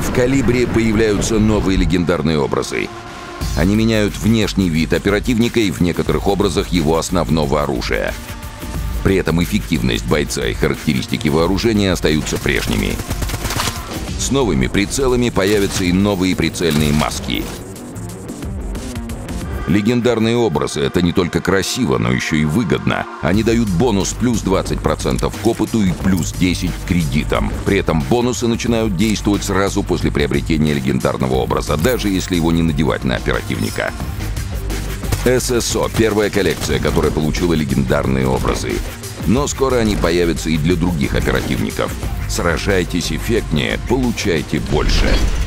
В «Калибре» появляются новые легендарные образы. Они меняют внешний вид оперативника и в некоторых образах его основного оружия. При этом эффективность бойца и характеристики вооружения остаются прежними. С новыми прицелами появятся и новые прицельные маски. Легендарные образы — это не только красиво, но еще и выгодно. Они дают бонус плюс 20% к опыту и плюс 10 к кредитам. При этом бонусы начинают действовать сразу после приобретения легендарного образа, даже если его не надевать на оперативника. ССО — первая коллекция, которая получила легендарные образы. Но скоро они появятся и для других оперативников. Сражайтесь эффектнее, получайте больше.